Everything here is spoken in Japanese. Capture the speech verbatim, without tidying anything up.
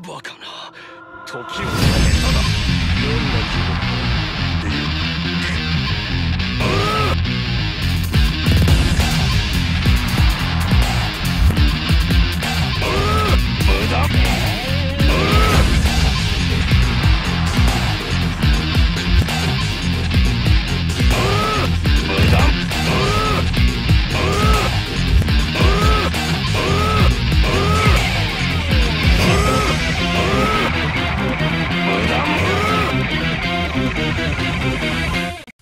バカな。時を止めただ。どんな気分だ。